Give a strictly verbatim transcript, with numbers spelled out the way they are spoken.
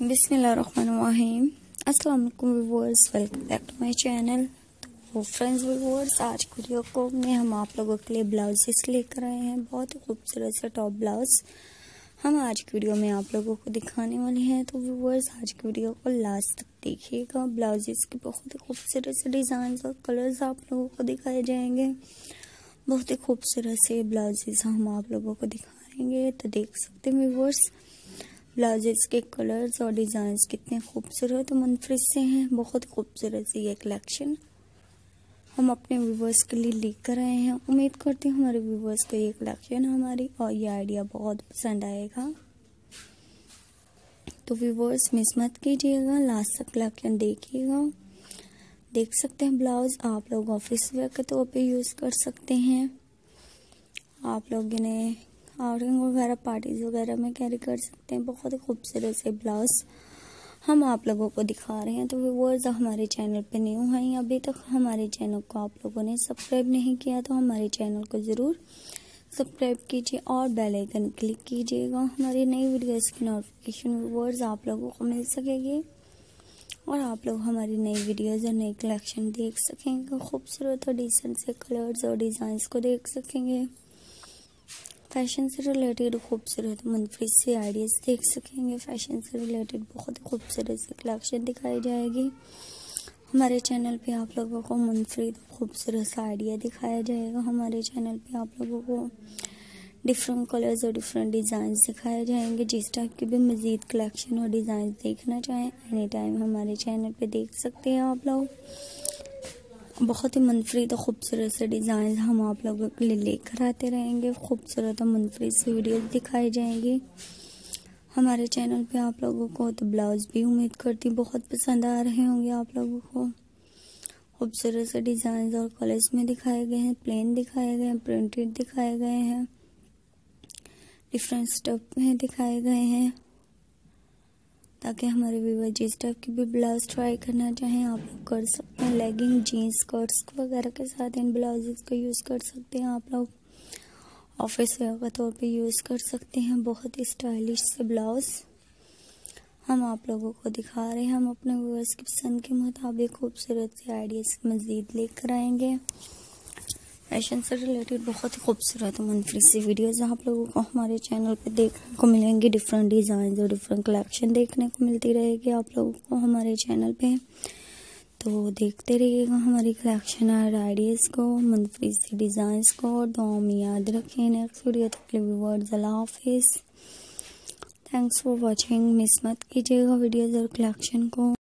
बिस्मिल्लाहिर्रहमानिर्रहीम। अस्सलाम वालेकुम viewers, welcome back to my channel. तो फ्रेंड्स व्यूअर्स, आज वीडियो को में हम आप लोगों के लिए ब्लाउजेस लेकर आए हैं, बहुत ही खूबसूरत से टॉप ब्लाउज हम आज की वीडियो में आप लोगों को दिखाने वाले हैं। तो व्यूअर्स, आज की वीडियो को लास्ट तक देखिएगा। ब्लाउजेस के बहुत ही खूबसूरत से डिज़ाइन और कलर्स आप लोगों को दिखाए जाएंगे। बहुत ही खूबसूरत से ब्लाउजेस हम आप लोगों को दिखाएंगे। तो देख सकते हैं व्यूअर्स, ब्लाउजेस के कलर्स और डिज़ाइंस कितने खूबसूरत और मुनफरिद से हैं। बहुत खूबसूरत सी ये कलेक्शन हम अपने व्यूवर्स के लिए लेकर आए हैं। उम्मीद करती हूँ हमारे व्यूवर्स को ये कलेक्शन हमारी और ये आइडिया बहुत पसंद आएगा। तो व्यूवर्स, मिस मत कीजिएगा, लास्ट तक कलेक्शन देखिएगा। देख सकते हैं ब्लाउज आप लोग ऑफिस वेयर के तौर पे यूज़ कर सकते हैं। आप लोग इन्हें आउटिंग वगैरह पार्टीज वगैरह में कैरी कर सकते हैं। बहुत ही खूबसूरत से ब्लाउज हम आप लोगों को दिखा रहे हैं। तो व्यूअर्स, हमारे चैनल पे न्यू हैं, अभी तक हमारे चैनल को आप लोगों ने सब्सक्राइब नहीं किया तो हमारे चैनल को ज़रूर सब्सक्राइब कीजिए और बेल आइकन क्लिक कीजिएगा। हमारी नई वीडियोस की नोटिफिकेशन व्यूअर्स आप लोगों को मिल सकेगी और आप लोग हमारी नई वीडियोस और नई कलेक्शन देख सकेंगे। खूबसूरत और डिसेंट से कलर्स और डिज़ाइंस को देख सकेंगे। फैशन से रिलेटेड खूबसूरत मुनफरिद से आइडियाज़ देख सकेंगे। फैशन से रिलेटेड बहुत खूबसूरत सी कलेक्शन दिखाई जाएगी। हमारे चैनल पे आप लोगों को मुनफरिद खूबसूरत सा आइडिया दिखाया जाएगा। हमारे चैनल पे आप लोगों को डिफरेंट कलर्स और डिफरेंट डिज़ाइंस दिखाए जाएंगे। जिस टाइप की भी मज़ीद कलेक्शन और डिज़ाइन देखना चाहें एनी टाइम हमारे चैनल पे देख सकते हैं आप लोग। बहुत ही मुनफरिद और खूबसूरत से डिज़ाइन हम आप लोगों के लिए लेकर आते रहेंगे। खूबसूरत और मुनफरिद से वीडियो दिखाई जाएंगी हमारे चैनल पे आप लोगों को। तो ब्लाउज भी उम्मीद करती बहुत पसंद आ रहे होंगे आप लोगों को। खूबसूरत से डिज़ाइन और कलर्स में दिखाए गए हैं, प्लेन दिखाए गए हैं, प्रिंटेड दिखाए गए हैं, डिफरेंट स्टफ में दिखाए गए हैं, ताकि हमारे व्यूवर जिस टाइप की भी ब्लाउज ट्राई करना चाहें आप लोग कर सकते हैं। लेगिंग, जीन्स, स्कर्ट्स वगैरह के साथ इन ब्लाउजेस को यूज़ कर सकते हैं। आप लोग ऑफिस वेयर के तौर पे यूज़ कर सकते हैं। बहुत ही स्टाइलिश से ब्लाउज हम आप लोगों को दिखा रहे हैं। हम अपने व्यूअर्स की पसंद के मुताबिक खूबसूरत से आइडियाज़ मज़ीद लेकर आएंगे। फैशन से रिलेटेड बहुत ही खूबसूरत और मुनफरिद सी वीडियोज़ आप लोगों को हमारे चैनल पे देखने को मिलेंगी। डिफरेंट डिज़ाइन और डिफरेंट कलेक्शन देखने को मिलती रहेगी आप लोगों को हमारे चैनल पे। तो देखते रहिएगा हमारी कलेक्शन और आइडियाज़ को, मुनफरिद सी डिज़ाइंस को। तो हम याद रखें नेक्स्ट वीडियो तक व्यूअर्स, अल्लाह हाफिज़। Thanks for watching. मिस मत कीजिएगा वीडियोज़ और कलेक्शन को।